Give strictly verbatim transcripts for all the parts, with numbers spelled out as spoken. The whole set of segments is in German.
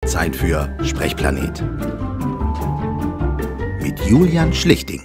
Zeit für Sprechplanet. Mit Julian Schlichting.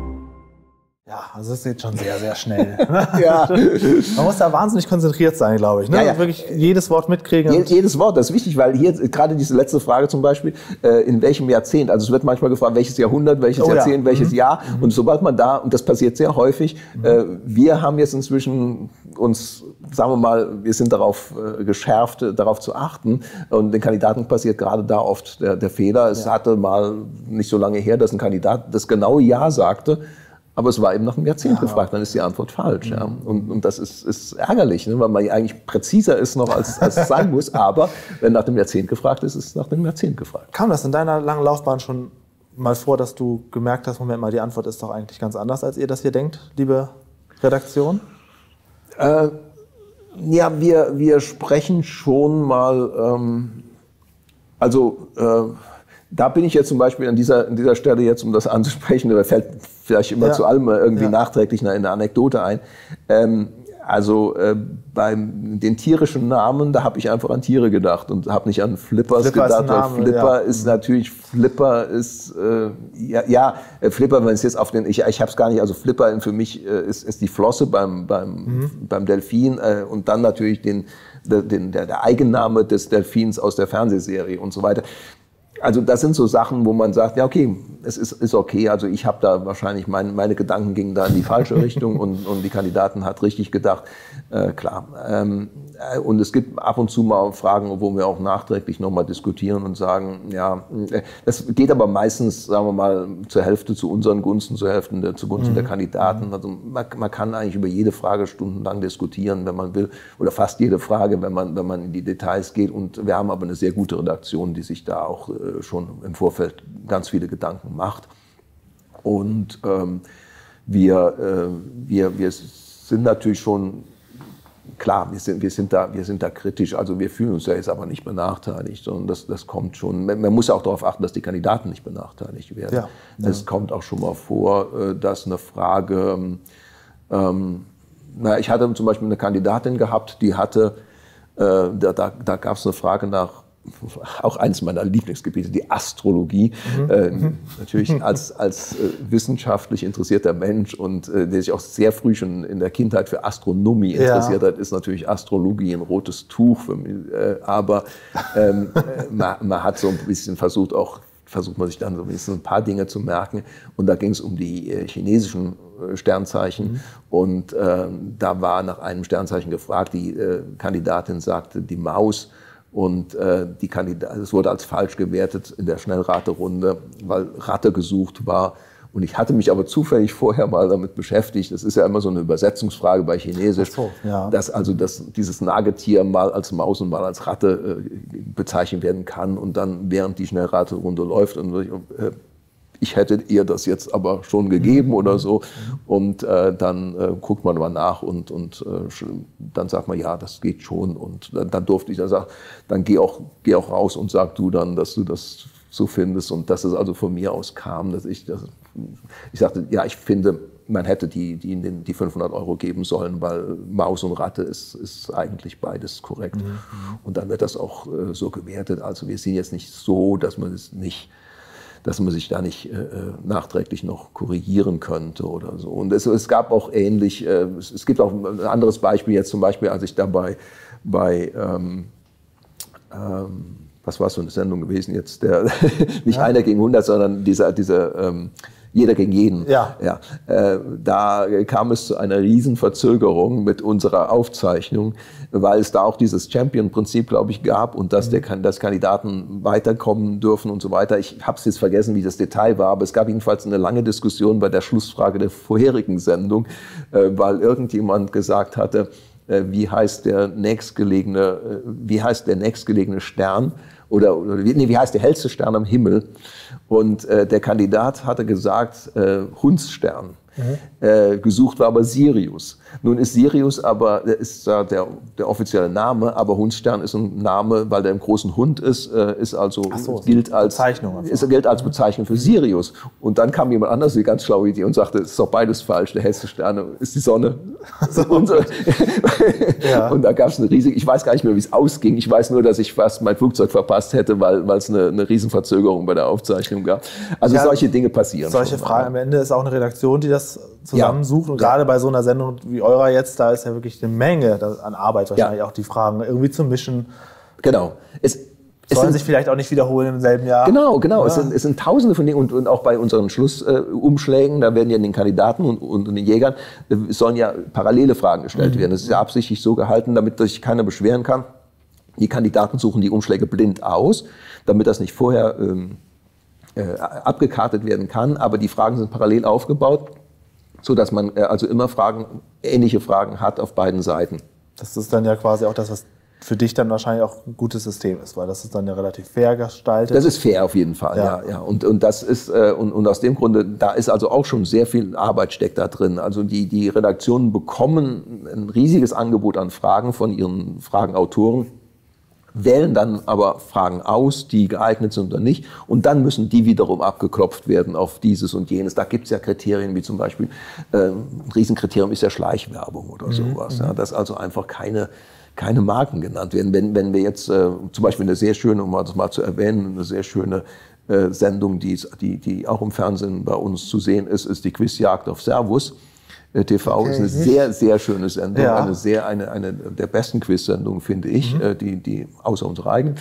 Ja, also das geht schon sehr, sehr schnell. Ja. Man muss da wahnsinnig konzentriert sein, glaube ich. Ne? Ja, ja. Wirklich jedes Wort mitkriegen. Je, jedes Wort, das ist wichtig, weil hier gerade diese letzte Frage zum Beispiel, äh, in welchem Jahrzehnt, also es wird manchmal gefragt, welches Jahrhundert, welches oh, Jahrzehnt, ja. welches mhm. Jahr. Mhm. Und sobald man da, und das passiert sehr häufig, mhm. äh, wir haben jetzt inzwischen uns, sagen wir mal, wir sind darauf äh, geschärft, äh, darauf zu achten. Und den Kandidaten passiert gerade da oft der, der Fehler. Es ja. hatte mal nicht so lange her, dass ein Kandidat das genaue Ja sagte. Aber es war eben nach einem Jahrzehnt ja. gefragt, dann ist die Antwort falsch. Mhm. Ja. Und, und das ist, ist ärgerlich, ne? Weil man eigentlich präziser ist noch, als, als es sein muss. Aber wenn nach dem Jahrzehnt gefragt ist, ist es nach dem Jahrzehnt gefragt. Kam das in deiner langen Laufbahn schon mal vor, dass du gemerkt hast, Moment mal, die Antwort ist doch eigentlich ganz anders, als ihr das hier denkt, liebe Redaktion? Äh, ja, wir, wir sprechen schon mal, ähm, also äh, da bin ich jetzt zum Beispiel an dieser, an dieser Stelle jetzt, um das anzusprechen, da fällt vielleicht immer ja. zu allem irgendwie ja. nachträglich eine, eine Anekdote ein. Ähm, also äh, bei den tierischen Namen, da habe ich einfach an Tiere gedacht und habe nicht an Flippers Flipper gedacht. ist Name, weil Flipper ja. ist natürlich, Flipper ist, äh, ja, ja, Flipper, wenn es jetzt auf den, ich, ich habe es gar nicht, also Flipper für mich äh, ist, ist die Flosse beim, beim, mhm. beim Delfin äh, und dann natürlich den, den, der, der Eigenname des Delfins aus der Fernsehserie und so weiter. Also das sind so Sachen, wo man sagt, ja okay, es ist, ist okay. Also ich habe da wahrscheinlich, mein, meine Gedanken gingen da in die falsche Richtung und, und die Kandidatin hat richtig gedacht. Äh, klar. Ähm, und es gibt ab und zu mal Fragen, wo wir auch nachträglich nochmal diskutieren und sagen, ja, das geht aber meistens, sagen wir mal, zur Hälfte zu unseren Gunsten, zur Hälfte der, zugunsten mhm. der Kandidaten. Also man, man kann eigentlich über jede Frage stundenlang diskutieren, wenn man will, oder fast jede Frage, wenn man, wenn man in die Details geht. Und wir haben aber eine sehr gute Redaktion, die sich da auch äh, schon im Vorfeld ganz viele Gedanken macht. Und ähm, wir, äh, wir, wir sind natürlich schon, klar, wir sind, wir, sind da, wir sind da kritisch, also wir fühlen uns ja jetzt aber nicht benachteiligt, sondern das, das kommt schon, man, man muss ja auch darauf achten, dass die Kandidaten nicht benachteiligt werden. Ja, ja. Es kommt auch schon mal vor, dass eine Frage, ähm, na, ich hatte zum Beispiel eine Kandidatin gehabt, die hatte, äh, da, da, da gab es eine Frage nach, auch eines meiner Lieblingsgebiete, die Astrologie. Mhm. Äh, natürlich als, als äh, wissenschaftlich interessierter Mensch und äh, der sich auch sehr früh schon in der Kindheit für Astronomie interessiert ja. hat, ist natürlich Astrologie ein rotes Tuch für mich. Äh, aber ähm, man, man hat so ein bisschen versucht, auch versucht man sich dann so ein bisschen ein paar Dinge zu merken. Und da ging es um die äh, chinesischen äh, Sternzeichen. Mhm. Und äh, da war nach einem Sternzeichen gefragt. Die äh, Kandidatin sagte die Maus. Und äh, die Kandidat, es wurde als falsch gewertet in der Schnellraterunde, weil Ratte gesucht war. Und ich hatte mich aber zufällig vorher mal damit beschäftigt. Das ist ja immer so eine Übersetzungsfrage bei Chinesisch, Ach so, ja. dass also dass dieses Nagetier mal als Maus und mal als Ratte äh, bezeichnet werden kann. Und dann während die Schnellraterunde läuft und äh, ich hätte ihr das jetzt aber schon gegeben mhm. oder so. Und äh, dann äh, guckt man mal nach und, und äh, dann sagt man, ja, das geht schon. Und dann, dann durfte ich dann sagen, dann geh auch, geh auch raus und sag du dann, dass du das so findest. Und dass es also von mir aus kam, dass ich das, ich sagte, ja, ich finde, man hätte die, die, die fünfhundert Euro geben sollen, weil Maus und Ratte ist, ist eigentlich beides korrekt. Mhm. Und dann wird das auch äh, so gewertet. Also wir sind jetzt nicht so, dass man es nicht dass man sich da nicht äh, nachträglich noch korrigieren könnte oder so. Und es, es gab auch ähnlich, äh, es, es gibt auch ein anderes Beispiel jetzt zum Beispiel, als ich dabei bei, ähm, ähm, was war es für eine Sendung gewesen jetzt, der nicht ja. einer gegen hundert, sondern dieser, dieser ähm, jeder gegen jeden. Ja. Ja, äh, da kam es zu einer Riesenverzögerung mit unserer Aufzeichnung, weil es da auch dieses Champion-Prinzip, glaube ich, gab und dass, mhm. der, dass Kandidaten weiterkommen dürfen und so weiter. Ich habe es jetzt vergessen, wie das Detail war, aber es gab jedenfalls eine lange Diskussion bei der Schlussfrage der vorherigen Sendung, äh, weil irgendjemand gesagt hatte, äh, wie heißt der nächstgelegene, äh, wie heißt der nächstgelegene Stern? Oder, oder nee, wie heißt der hellste Stern am Himmel? Und äh, der Kandidat hatte gesagt, äh, Hundsstern. Mhm. Äh, gesucht war aber Sirius. Nun ist Sirius aber, ist da der, der offizielle Name, aber Hundsstern ist ein Name, weil der im großen Hund ist, äh, ist also, so, gilt als, Bezeichnung ist, gilt als Bezeichnung für Sirius. Und dann kam jemand anders, die ganz schlaue Idee und sagte, es ist doch beides falsch, der hellste Stern ist die Sonne. So. Und, so. Ja. Und da gab es eine riesige, ich weiß gar nicht mehr, wie es ausging, ich weiß nur, dass ich fast mein Flugzeug verpasst hätte, weil es eine, eine Riesenverzögerung bei der Aufzeichnung gab. Also ja, solche Dinge passieren. Solche schon, Fragen, am Ende ist auch eine Redaktion, die das zusammensucht. Ja. Und gerade bei so einer Sendung wie eurer jetzt, da ist ja wirklich eine Menge an Arbeit, wahrscheinlich ja. auch die Fragen irgendwie zu mischen. Genau. Es, es sollen sich vielleicht auch nicht wiederholen im selben Jahr. Genau, genau. Ja. Es, sind, es sind tausende von Dingen. Und, und auch bei unseren Schlussumschlägen, äh, da werden ja den Kandidaten und, und den Jägern, äh, sollen ja parallele Fragen gestellt mhm. werden. Das ist ja absichtlich so gehalten, damit sich keiner beschweren kann. Die Kandidaten suchen die Umschläge blind aus, damit das nicht vorher ähm, äh, abgekartet werden kann. Aber die Fragen sind parallel aufgebaut, so dass man äh, also immer Fragen, ähnliche Fragen hat auf beiden Seiten. Das ist dann ja quasi auch das, was für dich dann wahrscheinlich auch ein gutes System ist, weil das ist dann ja relativ fair gestaltet. Das ist fair auf jeden Fall, ja. ja, ja. Und, und das ist, äh, und, und aus dem Grunde, da ist also auch schon sehr viel Arbeit steckt da drin. Also die, die Redaktionen bekommen ein riesiges Angebot an Fragen von ihren Fragenautoren, wählen dann aber Fragen aus, die geeignet sind oder nicht. Und dann müssen die wiederum abgeklopft werden auf dieses und jenes. Da gibt es ja Kriterien, wie zum Beispiel, äh, ein Riesenkriterium ist ja Schleichwerbung oder mhm. sowas. Ja, dass also einfach keine, keine Marken genannt werden. Wenn, wenn wir jetzt äh, zum Beispiel eine sehr schöne, um das mal zu erwähnen, eine sehr schöne äh, Sendung, die, die, die auch im Fernsehen bei uns zu sehen ist, ist die Quizjagd auf Servus. T V okay. ist eine sehr, sehr schöne Sendung, ja. eine, sehr, eine, eine der besten Quiz-Sendungen, finde ich, mhm. die, die, außer unsere eigenen.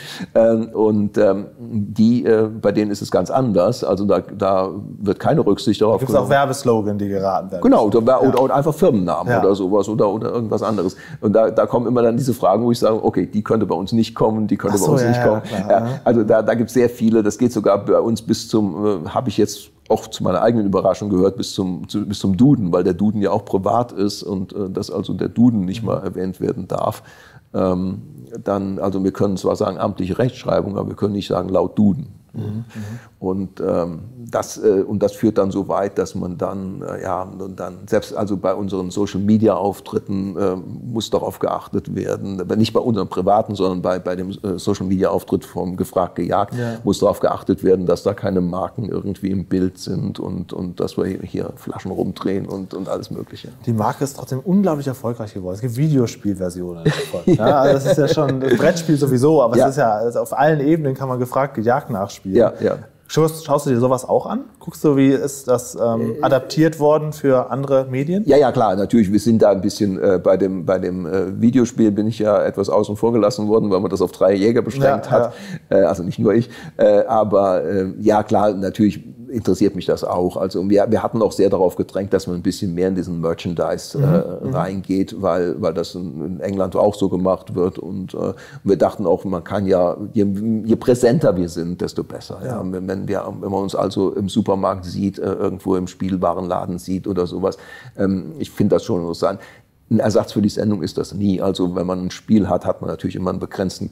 Und ähm, die, äh, bei denen ist es ganz anders, also da, da wird keine Rücksicht darauf genommen. Es gibt auch Werbeslogan, die geraten werden. Genau, oder, ja. oder, oder einfach Firmennamen ja. oder sowas oder, oder irgendwas anderes. Und da, da kommen immer dann diese Fragen, wo ich sage, okay, die könnte bei uns nicht kommen, die könnte so, bei uns ja, nicht kommen. Ja, also da, da gibt es sehr viele, das geht sogar bei uns bis zum, äh, habe ich jetzt auch zu meiner eigenen Überraschung gehört, bis zum, zu, bis zum Duden, weil der Duden ja auch privat ist und äh, dass also der Duden nicht mal erwähnt werden darf. Ähm, dann, also wir können zwar sagen amtliche Rechtschreibung, aber wir können nicht sagen laut Duden. Mhm. Und, ähm, das, äh, und das führt dann so weit, dass man dann, äh, ja, und dann selbst also bei unseren Social-Media-Auftritten äh, muss darauf geachtet werden, aber nicht bei unseren privaten, sondern bei, bei dem äh, Social-Media-Auftritt vom Gefragt gejagt, ja. muss darauf geachtet werden, dass da keine Marken irgendwie im Bild sind und, und dass wir hier Flaschen rumdrehen und, und alles Mögliche. Die Marke ist trotzdem unglaublich erfolgreich geworden. Es gibt Videospielversionen davon. ja, also das ist ja schon ein Brettspiel sowieso, aber ja. es ist ja also auf allen Ebenen kann man Gefragt gejagt nachspielen. Ja, ja. Schaust, schaust du dir sowas auch an? Guckst du, wie ist das ähm, adaptiert worden für andere Medien? Ja, ja, klar, natürlich. Wir sind da ein bisschen äh, bei dem, bei dem äh, Videospiel bin ich ja etwas außen vor gelassen worden, weil man das auf drei Jäger beschränkt ja, hat. Ja. Äh, also nicht nur ich. Äh, aber äh, ja, klar, natürlich interessiert mich das auch. Also wir, wir hatten auch sehr darauf gedrängt, dass man ein bisschen mehr in diesen Merchandise äh, mhm. reingeht, weil, weil das in, in England auch so gemacht wird. Und äh, wir dachten auch, man kann ja, je, je präsenter wir sind, desto besser. Ja. Ja. Wenn, wenn, wir, wenn man uns also im Supermarkt sieht, äh, irgendwo im Spielwarenladen sieht oder sowas, ähm, ich finde das schon interessant. Ein Ersatz für die Sendung ist das nie. Also wenn man ein Spiel hat, hat man natürlich immer einen begrenzten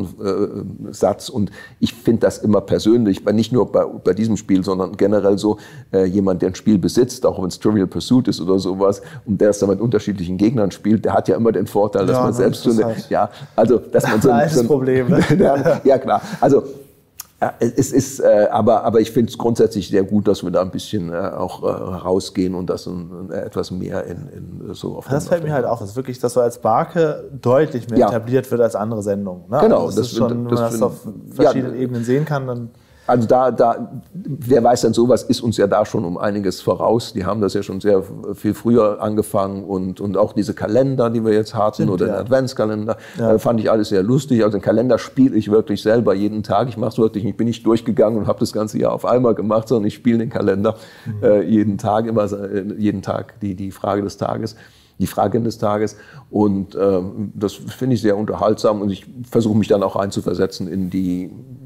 Kartensatz. Und ich finde das immer persönlich, nicht nur bei, bei diesem Spiel, sondern generell so, äh, jemand, der ein Spiel besitzt, auch wenn es Trivial Pursuit ist oder sowas, und der es dann mit unterschiedlichen Gegnern spielt, der hat ja immer den Vorteil, dass ja, man selbst so eine, halt ja, also dass man so ein, so ein Problem. Ne? ja, ja, klar. Also ja, es ist, äh, aber, aber ich finde es grundsätzlich sehr gut, dass wir da ein bisschen äh, auch äh, rausgehen und das ein, äh, etwas mehr in, in so auf Das den, fällt mir halt auf, es ist wirklich, dass so als Marke deutlich mehr ja. etabliert wird als andere Sendungen. Ne? Genau. Also das, das ist schon, wenn man das, das auf verschiedenen ja, Ebenen sehen kann, dann... Also da, da, wer weiß denn, sowas ist uns ja da schon um einiges voraus. Die haben das ja schon sehr viel früher angefangen und, und auch diese Kalender, die wir jetzt hatten, Stimmt, oder ja. den Adventskalender, ja. äh, fand ich alles sehr lustig. Also den Kalender spiele ich wirklich selber jeden Tag. Ich mache es wirklich, ich bin nicht durchgegangen und habe das ganze Jahr auf einmal gemacht, sondern ich spiele den Kalender mhm. äh, jeden Tag, immer äh, jeden Tag die, die Frage des Tages. die Fragen des Tages. Und äh, das finde ich sehr unterhaltsam und ich versuche mich dann auch einzuversetzen in die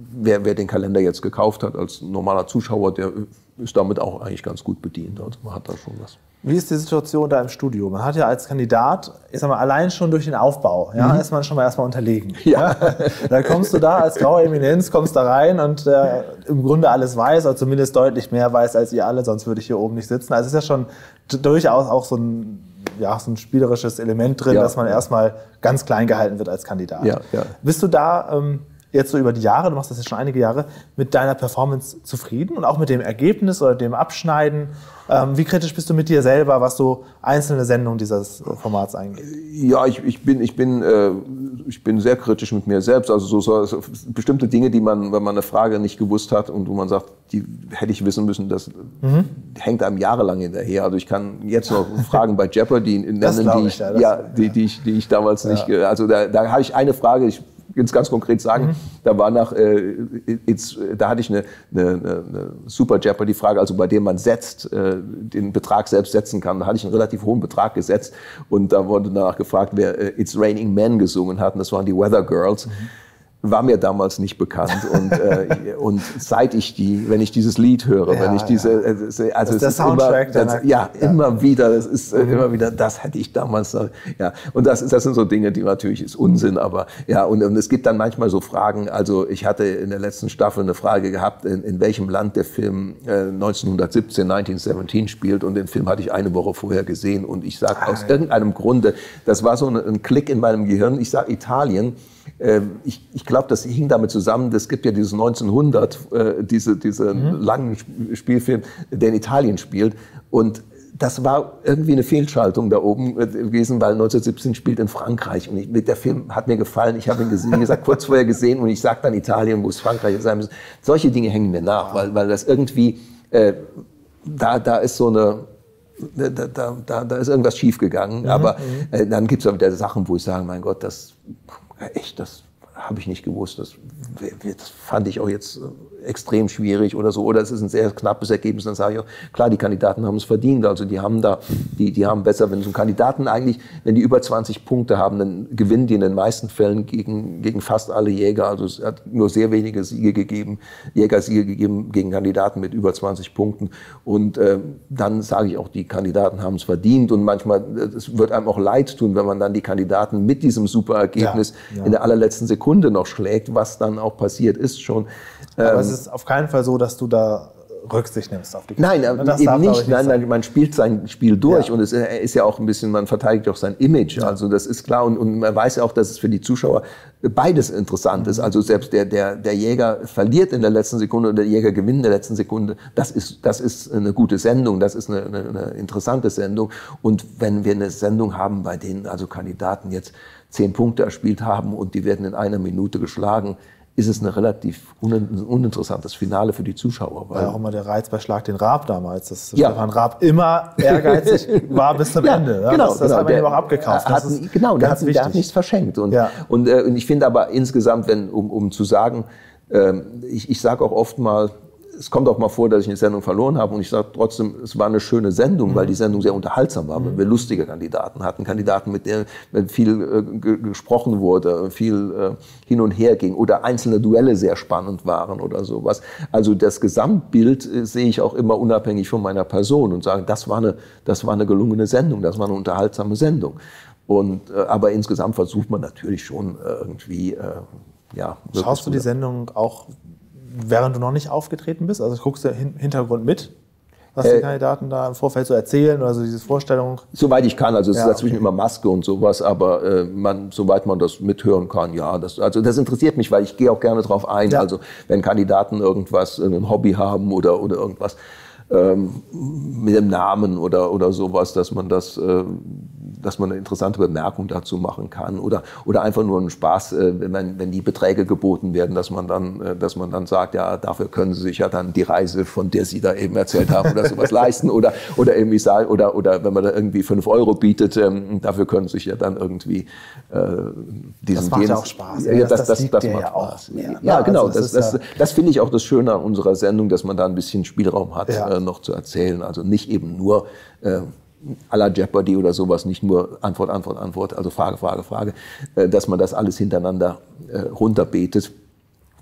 wer, wer den Kalender jetzt gekauft hat als normaler Zuschauer, der ist damit auch eigentlich ganz gut bedient. Also man hat da schon was. Wie ist die Situation da im Studio? Man hat ja als Kandidat, ich sag mal, allein schon durch den Aufbau, ja, mhm. ist man schon mal erstmal unterlegen. Ja. Da kommst du da als graue Eminenz, kommst da rein und äh, im Grunde alles weiß, oder zumindest deutlich mehr weiß als ihr alle, sonst würde ich hier oben nicht sitzen. Also es ist ja schon durchaus auch so ein, ja, so ein spielerisches Element drin, ja, dass man erstmal ganz klein gehalten wird als Kandidat. Ja, ja. Bist du da ähm, jetzt so über die Jahre, du machst das jetzt schon einige Jahre, mit deiner Performance zufrieden und auch mit dem Ergebnis oder dem Abschneiden? Ähm, wie kritisch bist du mit dir selber, was so einzelne Sendungen dieses Formats angeht? Ja, ich, ich, bin, ich, bin, äh, ich bin sehr kritisch mit mir selbst. Also so, so, so bestimmte Dinge, die man, wenn man eine Frage nicht gewusst hat und wo man sagt, die hätte ich wissen müssen, das mhm. hängt einem jahrelang hinterher. Also ich kann jetzt noch Fragen bei Jeopardy nennen, die ich, ja, ja, die, die, ich, die ich damals ja. nicht... Also da, da habe ich eine Frage, ich jetzt ganz konkret sagen, mhm. da war nach, äh, it's, da hatte ich eine, eine, eine Super Jeopardy-Frage, also bei der man setzt, äh, den Betrag selbst setzen kann. Da hatte ich einen relativ hohen Betrag gesetzt und da wurde danach gefragt, wer äh, It's Raining Men gesungen hat, und das waren die Weather Girls. Mhm. War mir damals nicht bekannt und, äh, und seit ich die, wenn ich dieses Lied höre, ja, wenn ich diese, ja. äh, also das ist der Soundtrack, immer, das, ja, ja, immer wieder, das ist äh, mhm. immer wieder, das hätte ich damals, äh, ja, und das, das sind so Dinge, die natürlich ist Unsinn, aber ja, und, und es gibt dann manchmal so Fragen, also ich hatte in der letzten Staffel eine Frage gehabt, in, in welchem Land der Film äh, neunzehnhundertsiebzehn, neunzehnhundertsiebzehn spielt, und den Film hatte ich eine Woche vorher gesehen und ich sage aus ah, irgendeinem Grunde, das war so ein, ein Klick in meinem Gehirn, ich sage Italien. Ich, ich glaube, das hing damit zusammen, es gibt ja dieses neunzehnhundert, äh, diese, diese mhm. langen Spielfilm, der in Italien spielt. Und das war irgendwie eine Fehlschaltung da oben gewesen, weil neunzehnhundertsiebzehn spielt in Frankreich. Und ich, der Film hat mir gefallen, ich habe ihn gesehen, wie gesagt, kurz vorher gesehen, und ich sage dann Italien, wo es Frankreich sein muss. Solche Dinge hängen mir nach, weil, weil das irgendwie, äh, da, da ist so eine... Da, da, da, da ist irgendwas schiefgegangen, mhm, aber äh, dann gibt es auch wieder Sachen, wo ich sage, mein Gott, das echt, das habe ich nicht gewusst, das, das fand ich auch jetzt extrem schwierig oder so, oder es ist ein sehr knappes Ergebnis, dann sage ich auch, klar, die Kandidaten haben es verdient, also die haben da, die, die haben besser, wenn so ein Kandidaten eigentlich, wenn die über zwanzig Punkte haben, dann gewinnen die in den meisten Fällen gegen, gegen fast alle Jäger, also es hat nur sehr wenige Siege gegeben, Jägersiege gegeben gegen Kandidaten mit über zwanzig Punkten, und äh, dann sage ich auch, die Kandidaten haben es verdient, und manchmal, es wird einem auch leid tun, wenn man dann die Kandidaten mit diesem super Ergebnis ja, ja. in der allerletzten Sekunde noch schlägt, was dann auch passiert ist schon. Aber ähm, es ist auf keinen Fall so, dass du da Rücksicht nimmst auf die Nein, das eben nicht. Nein, nein, man spielt sein Spiel durch, ja. und es ist ja auch ein bisschen, man verteidigt auch sein Image. Ja. Also das ist klar, und, und man weiß ja auch, dass es für die Zuschauer beides interessant ist. Also selbst der, der, der Jäger verliert in der letzten Sekunde oder der Jäger gewinnt in der letzten Sekunde. Das ist, das ist eine gute Sendung, das ist eine, eine, eine interessante Sendung. Und wenn wir eine Sendung haben, bei denen also Kandidaten jetzt zehn Punkte erspielt haben und die werden in einer Minute geschlagen, ist es ein relativ uninteressantes Finale für die Zuschauer. Weil ja auch immer der Reiz bei Schlag den Raab damals, dass ja. Stefan Raab immer ehrgeizig war bis zum ja, Ende. Ja? Genau, das, das genau. haben wir ihm auch abgekauft. Hat, genau, der hat, der hat nichts verschenkt. Und, ja. und, äh, und ich finde aber insgesamt, wenn, um, um zu sagen, äh, ich, ich sage auch oft mal, es kommt auch mal vor, dass ich eine Sendung verloren habe, und ich sage trotzdem, es war eine schöne Sendung, mhm. weil die Sendung sehr unterhaltsam war, weil wir lustige Kandidaten hatten, Kandidaten, mit denen viel äh, ge gesprochen wurde, viel äh, hin und her ging, oder einzelne Duelle sehr spannend waren oder sowas. Also das Gesamtbild äh, sehe ich auch immer unabhängig von meiner Person und sage, das war eine, das war eine gelungene Sendung, das war eine unterhaltsame Sendung. Und, äh, aber insgesamt versucht man natürlich schon äh, irgendwie, äh, ja. Schaust du die Sendung auch, während du noch nicht aufgetreten bist? Also guckst du im Hintergrund mit, was die äh, Kandidaten da im Vorfeld so erzählen, oder so diese Vorstellung? Soweit ich kann, also es ja, ist dazwischen okay. immer Maske und sowas, aber äh, man, soweit man das mithören kann, ja, das, also das interessiert mich, weil ich gehe auch gerne drauf ein, ja. Also wenn Kandidaten irgendwas, ein Hobby haben oder, oder irgendwas ähm, mit dem Namen oder, oder sowas, dass man das, äh, dass man eine interessante Bemerkung dazu machen kann, oder, oder einfach nur einen Spaß, äh, wenn, man, wenn die Beträge geboten werden, dass man dann, äh, dass man dann sagt, ja, dafür können Sie sich ja dann die Reise, von der Sie da eben erzählt haben, oder sowas leisten, oder, oder irgendwie sagen, oder, oder wenn man da irgendwie fünf Euro bietet, ähm, dafür können Sie sich ja dann irgendwie äh, diesen Das macht ja auch Spaß. Ja, das, das, das, das macht ja auch. Spaß. Ja, ja, genau. Also das das, ja das, das finde ich auch das Schöne an unserer Sendung, dass man da ein bisschen Spielraum hat, ja. äh, noch zu erzählen. Also nicht eben nur äh, à la Jeopardy oder sowas, nicht nur Antwort, Antwort, Antwort, also Frage, Frage, Frage, äh, dass man das alles hintereinander äh, runterbetet.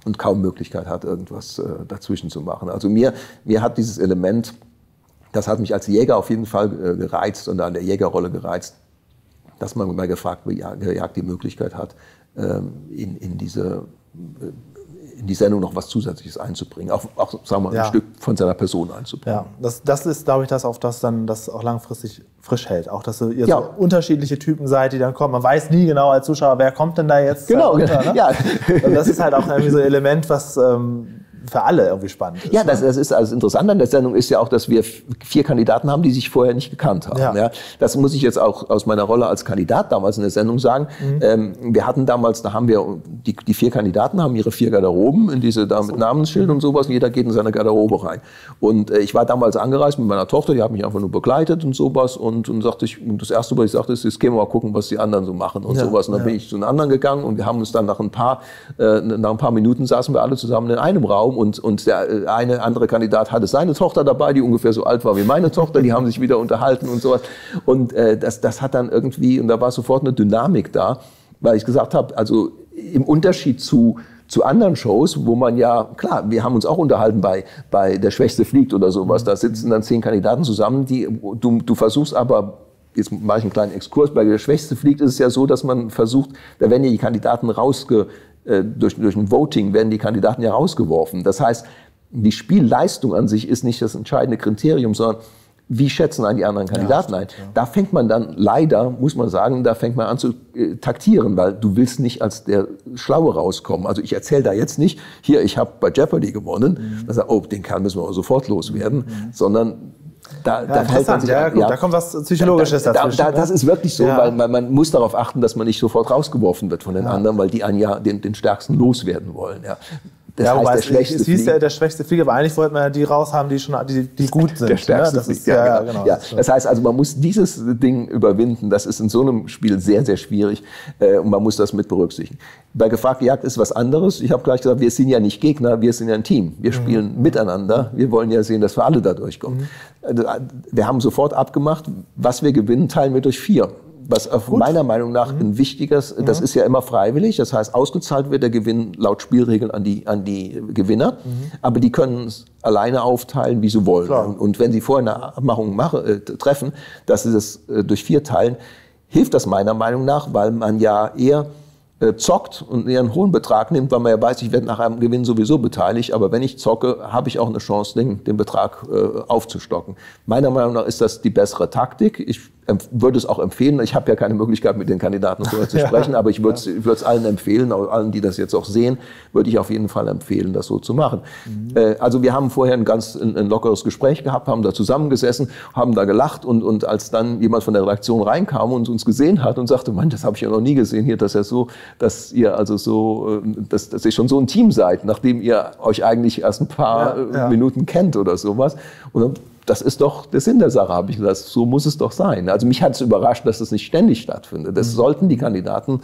und kaum Möglichkeit hat, irgendwas äh, dazwischen zu machen. Also mir, mir hat dieses Element, das hat mich als Jäger auf jeden Fall äh, gereizt und an der Jägerrolle gereizt, dass man bei gefragt Jagd die Möglichkeit hat, ähm, in, in diese äh, in die Sendung noch was Zusätzliches einzubringen, auch, auch sagen wir mal, ja. ein Stück von seiner Person einzubringen. Ja, das, das ist, glaube ich, das, auf das dann das auch langfristig frisch hält. Auch, dass ihr ja. so unterschiedliche Typen seid, die dann kommen. Man weiß nie genau als Zuschauer, wer kommt denn da jetzt genau, runter, ne? ja. Und das ist halt auch irgendwie so ein Element, was ähm, für alle irgendwie spannend ist. Ja, das, das ist also interessant an der Sendung ist ja auch, dass wir vier Kandidaten haben, die sich vorher nicht gekannt haben. Ja. Ja, das muss ich jetzt auch aus meiner Rolle als Kandidat damals in der Sendung sagen. Mhm. Ähm, wir hatten damals, da haben wir, die, die vier Kandidaten haben ihre vier Garderoben, in diese da mit so. Namensschild und sowas, und jeder geht in seine Garderobe rein. Und äh, ich war damals angereist mit meiner Tochter, die hat mich einfach nur begleitet und sowas und, und sagte ich, und das erste, was ich sagte, ist, jetzt gehen wir mal gucken, was die anderen so machen und ja. sowas. Und dann ja. bin ich zu den anderen gegangen und wir haben uns dann nach ein paar, äh, nach ein paar Minuten saßen wir alle zusammen in einem Raum und, und der eine andere Kandidat hatte seine Tochter dabei, die ungefähr so alt war wie meine Tochter, die haben sich wieder unterhalten und sowas. Und äh, das, das hat dann irgendwie, und da war sofort eine Dynamik da, weil ich gesagt habe, also im Unterschied zu, zu anderen Shows, wo man ja, klar, wir haben uns auch unterhalten bei, bei Der Schwächste fliegt oder sowas, da sitzen dann zehn Kandidaten zusammen, die, du, du versuchst aber, jetzt mache ich einen kleinen Exkurs, bei Der Schwächste fliegt ist es ja so, dass man versucht, da werden ja die Kandidaten rausge Durch, durch ein Voting werden die Kandidaten ja rausgeworfen. Das heißt, die Spielleistung an sich ist nicht das entscheidende Kriterium, sondern wie schätzen einen die anderen Kandidaten ja, ein. Ja. Da fängt man dann leider, muss man sagen, da fängt man an zu äh, taktieren, weil du willst nicht als der Schlaue rauskommen. Also ich erzähle da jetzt nicht, hier, ich habe bei Jeopardy gewonnen, mhm. dann sagt, oh, den Kerl müssen wir aber sofort loswerden, mhm. sondern Da, ja, da, fällt man sich, ja, gut, ja, da kommt was Psychologisches da, da, dazwischen. Da, das ist wirklich so, ja. weil man, man muss darauf achten, dass man nicht sofort rausgeworfen wird von den ja. anderen, weil die einen ja den, den Stärksten loswerden wollen. Ja. Das ja, heißt, der es, schwächste es hieß ja der schwächste Flieger, aber eigentlich wollten wir ja die raus haben, die schon die, die gut sind. Der stärkste ne? Das ist, ja, ja, genau. genau. Ja. Das heißt also, man muss dieses Ding überwinden. Das ist in so einem Spiel sehr, sehr schwierig äh, und man muss das mit berücksichtigen. Bei Gefragte Jagd ist was anderes. Ich habe gleich gesagt, wir sind ja nicht Gegner, wir sind ja ein Team. Wir spielen mhm. miteinander. Wir wollen ja sehen, dass wir alle da durchkommen. Mhm. Wir haben sofort abgemacht, was wir gewinnen, teilen wir durch vier. Was auf Gut. meiner Meinung nach mhm. ein wichtiges, das mhm. ist ja immer freiwillig, das heißt, ausgezahlt wird der Gewinn laut Spielregeln an die, an die Gewinner, mhm. aber die können es alleine aufteilen, wie sie wollen. Und, und wenn sie vorher eine Abmachung machen, äh, treffen, dass sie das äh, durch vier teilen, hilft das meiner Meinung nach, weil man ja eher äh, zockt und eher einen hohen Betrag nimmt, weil man ja weiß, ich werde nach einem Gewinn sowieso beteiligt, aber wenn ich zocke, habe ich auch eine Chance, den, den Betrag äh, aufzustocken. Meiner Meinung nach ist das die bessere Taktik. Ich würde es auch empfehlen. Ich habe ja keine Möglichkeit, mit den Kandidaten vorher zu sprechen, ja. aber ich würde ja. es allen empfehlen, auch allen, die das jetzt auch sehen, würde ich auf jeden Fall empfehlen, das so zu machen. Mhm. Äh, also wir haben vorher ein ganz ein, ein lockeres Gespräch gehabt, haben da zusammengesessen, haben da gelacht und, und als dann jemand von der Redaktion reinkam und uns gesehen hat und sagte, Mann, das habe ich ja noch nie gesehen hier, dass er so, dass ihr also so, dass, dass ihr schon so ein Team seid, nachdem ihr euch eigentlich erst ein paar ja, ja. Minuten kennt oder sowas. Und dann, das ist doch der Sinn der Sache, habe ich gesagt. So muss es doch sein. Also mich hat es überrascht, dass das nicht ständig stattfindet. Das mhm. sollten die Kandidaten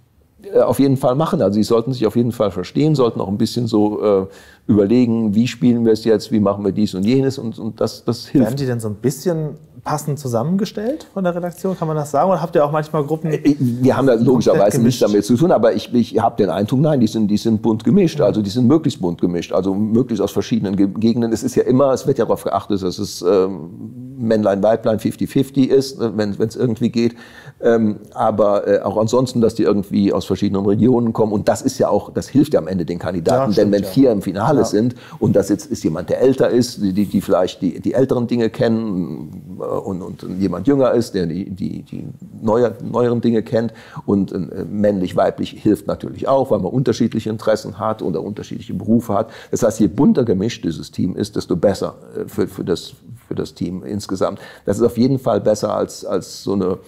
äh, auf jeden Fall machen. Also sie sollten sich auf jeden Fall verstehen, sollten auch ein bisschen so äh, überlegen, wie spielen wir es jetzt, wie machen wir dies und jenes und, und das, das hilft. Werden die denn so ein bisschen passend zusammengestellt von der Redaktion, kann man das sagen? Oder habt ihr auch manchmal Gruppen? Wir haben da logischerweise nichts damit zu tun, aber ich, ich habe den Eindruck, nein, die sind, die sind bunt gemischt, also die sind möglichst bunt gemischt, also möglichst aus verschiedenen Gegenden. Es ist ja immer, es wird ja darauf geachtet, dass es ähm, Männlein, Weiblein fifty fifty ist, wenn es irgendwie geht. Ähm, aber äh, auch ansonsten, dass die irgendwie aus verschiedenen Regionen kommen. Und das ist ja auch, das hilft ja am Ende den Kandidaten. Ja, stimmt, denn wenn ja. vier im Finale ja. sind und das jetzt ist jemand, der älter ist, die, die vielleicht die, die älteren Dinge kennen und, und jemand jünger ist, der die, die, die neuer, neueren Dinge kennt und äh, männlich, weiblich hilft natürlich auch, weil man unterschiedliche Interessen hat oder unterschiedliche Berufe hat. Das heißt, je bunter gemischt dieses Team ist, desto besser äh, für, für, das, für das Team insgesamt. Das ist auf jeden Fall besser als, als so eine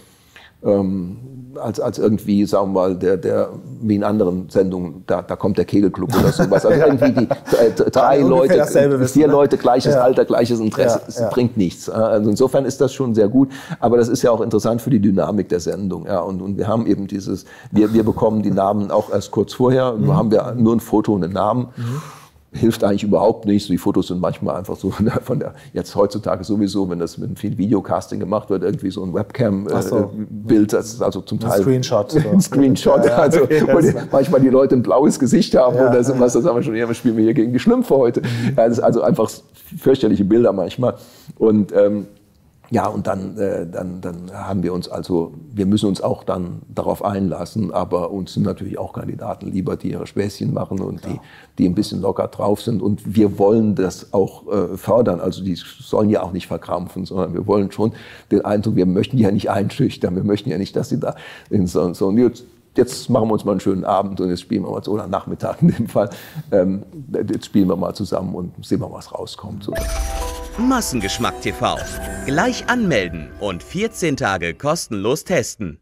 Ähm, als, als irgendwie, sagen wir mal, der, der, wie in anderen Sendungen, da, da kommt der Kegelclub oder sowas. Also ja. irgendwie die äh, drei Leute, wissen, vier ne? Leute, gleiches ja. Alter, gleiches Interesse, ja, es ja. bringt nichts. Also insofern ist das schon sehr gut. Aber das ist ja auch interessant für die Dynamik der Sendung. Ja, und, und wir haben eben dieses, wir, wir bekommen die Namen auch erst kurz vorher. Mhm. Nur haben wir nur ein Foto und einen Namen. Mhm. hilft eigentlich überhaupt nichts. Die Fotos sind manchmal einfach so von der, jetzt heutzutage sowieso, wenn das mit viel Videocasting gemacht wird, irgendwie so ein Webcam-Bild, so. Das ist also zum Teil ein Screenshot. So. Ein Screenshot, ja, also okay, wo die, manchmal die Leute ein blaues Gesicht haben ja. oder sowas, das haben wir schon, ja, spielen wir hier gegen die Schlümpfe heute. Mhm. Ja, das ist also einfach fürchterliche Bilder manchmal. Und ähm, ja, und dann, äh, dann, dann haben wir uns also, wir müssen uns auch dann darauf einlassen, aber uns sind natürlich auch Kandidaten lieber, die ihre Späßchen machen und die, die ein bisschen locker drauf sind. Und wir wollen das auch äh, fördern, also die sollen ja auch nicht verkrampfen, sondern wir wollen schon den Eindruck, wir möchten die ja nicht einschüchtern, wir möchten ja nicht, dass sie da in so, so jetzt, jetzt machen wir uns mal einen schönen Abend und jetzt spielen wir mal, oder Nachmittag in dem Fall, ähm, jetzt spielen wir mal zusammen und sehen wir, was rauskommt. So. Massengeschmack T V. Gleich anmelden und vierzehn Tage kostenlos testen.